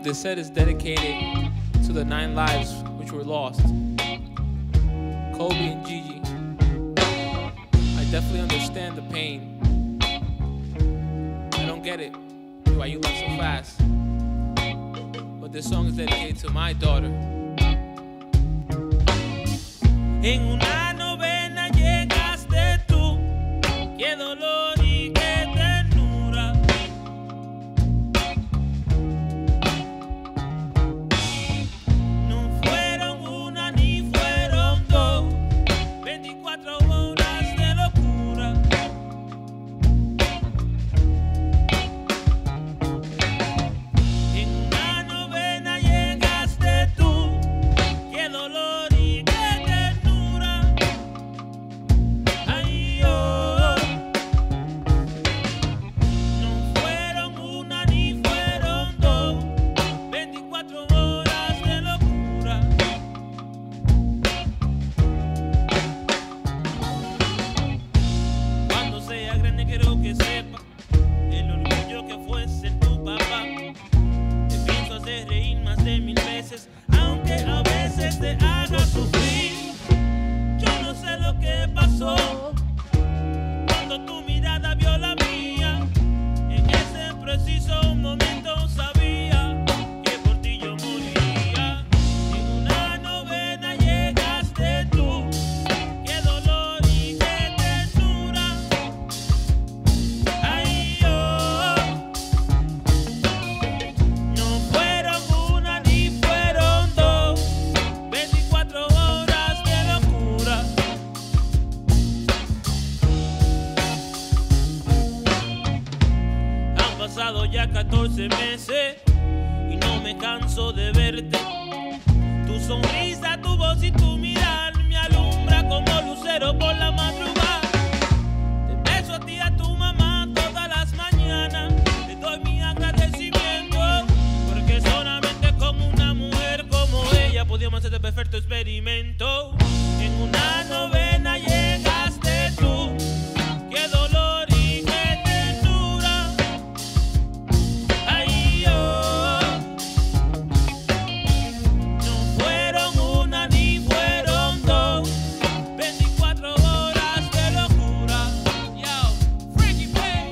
This set is dedicated to the 9 lives which were lost. Kobe and Gigi. I definitely understand the pain. I don't get it, why you left so fast. But this song is dedicated to my daughter. En una novena llegaste tú, qué dolor y qué ternura. No fueron una ni fueron dos, 24 horas de locura. En una novena llegaste tú, qué dolor y qué ternura. Ay, oh. No fueron una ni fueron dos, 24 horas de locura. Cuando sea grande quiero que sepa el orgullo que fue ser tu papá. Te pienso hacer reír más de 1000 veces, aunque a veces te haga sufrir. Yo no sé lo que pasó cuando tu mirada vio la mía. En ese preciso momento sabía que por ti yo moriría. En una novena llegaste tú, qué dolor y qué ternura. Ay, oh. No fueron una ni fueron dos, 24 horas de locura. Han pasado ya 14 meses y no me canso de verte. Tu sonrisa, tu voz y tu mirar me alumbra como lucero por la madrugada. Te beso a ti y a tu mamá todas las mañanas. Te doy mi agradecimiento porque solamente con una mujer como ella podíamos hacer este perfecto experimento. En una novena llegaste tú, qué dolor y qué ternura. Ay, oh. No fueron una ni fueron dos, 24 horas de locura. Yo, Frankie Play.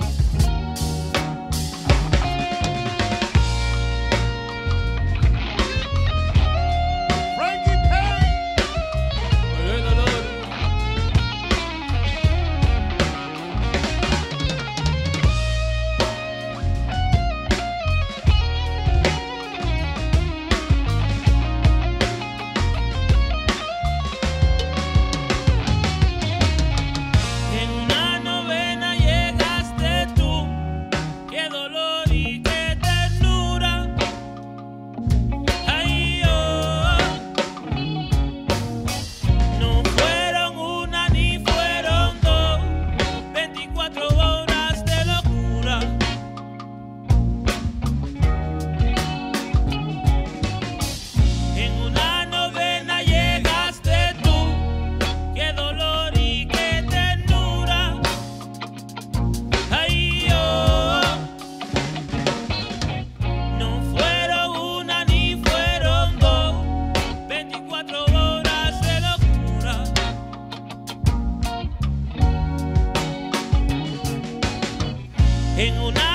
Frankie Perry. Oye, dolor. En una novena llegaste tú, qué dolor y qué ternura. Ay, oh. No fueron una ni fueron dos, 24 horas de locura. En una novena llegaste tú, qué dolor y qué ternura. Ay, oh. No fueron una ni fueron dos, 24 horas de locura. En una